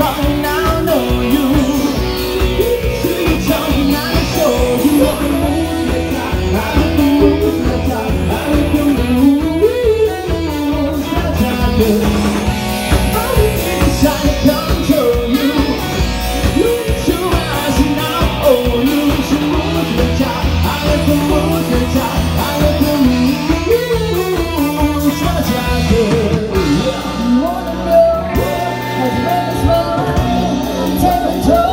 talking, I know you. See you talking, I show you. I like the moves that I like the moves that I do. All the things I control you. Look into your eyes and I own you. It's the moves that I like the moves that I like the moves that I do. You wanna know what has made us love? Tell me.